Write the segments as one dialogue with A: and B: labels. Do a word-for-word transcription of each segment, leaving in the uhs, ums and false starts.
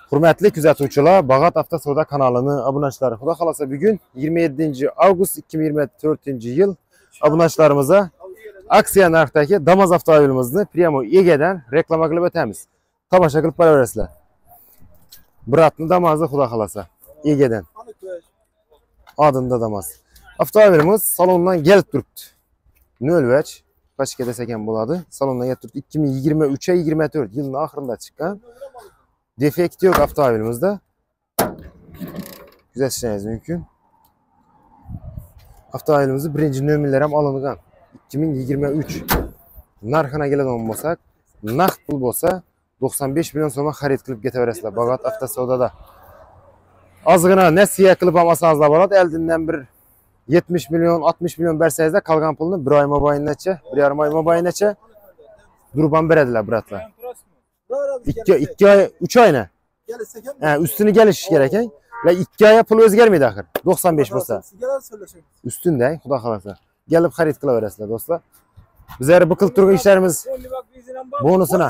A: Hurmatli kuzatuvchilar, Bag'at Avtosoda kanalini obunachilari, xudo xolasa bugun yigirma yedinchi avgust ikki ming yigirma to'rtinchi yil obunachilarimizga aksiya narxdagi Damas avtomobilimizni primo egadan reklama qilib o'tamiz. Tomosha qilib boraverasizlar. Bratni Damas'ni xudo xolasa egadan. Odinda Damas. Avtomobilimiz salondan kelib turibdi. nol vach pashka desak ham bo'ladi. Salondan kelib turibdi. ikki ming yigirma uch yigirma to'rt yilning oxirida chiqqan. Defekt yok avtomobilimizda. Kuzatishingiz mumkin. Avtomobilimizni birinchi nomerlari ham olingan. ikki ming yigirma uch. Narxına keladigan bo'lsak, naqd pul bo'lsa to'qson besh million so'mga xarid qilib ketaverasizlar Bag'at Avtosodada. Ozgina nasiya qilib olmasangizlar bo'ladi. Eldindan bir yetmish million, oltmish million bersangizlar, qolgan pulni bir oy mobayninacha, bir yarim oy mobayninacha durban beradilar, bratlar. ikki ikki oy, uch oyna. Ha, ustini kelish kerak ekan. Va ikki oy pul o'zgarmaydi axir. to'qson besh bo'lsa. Ustunda, xudo xolasa. Kelib xarid qilaverasizlar, do'stlar. Bizlar bu qilib turgan ishlarimiz bonusini.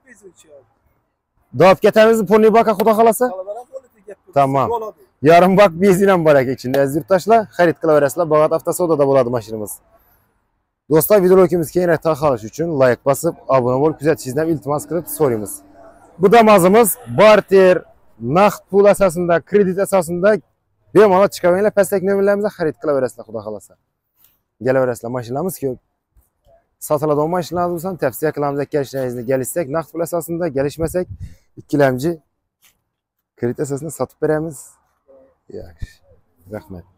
A: Dop ketamiz pulni baka xudo xolasa. Tamam. Yarım bak benzin ham bor ekan ichida. Aziz yurtdoshlar, xarid qilaverasizlar. Bag'at Avtosodada bo'ladi mashinamiz. Do'stlar, videolarimiz keyinroq tarqalishi uchun like bosib, obuna bo'lib, kuzatishingizni iltimos qilib so'raymiz. Bu Damas'imiz barter, naqd pul asosida, kredit asosida bemalol chiqaveringlar, pastdagi nomerlarimizga xarid qilaverasizlar, xudo xolasa. Kelaverasizlar, mashinamiz ko'p. Sotiladigan mashinalar bo'lsa, tavsiya qilamiz, kelishingizga kelishsak, naqd pul asosida, kelishmasak, ikkilamchi kredit asosida sotib beramiz. Yaxshi. Rahmat.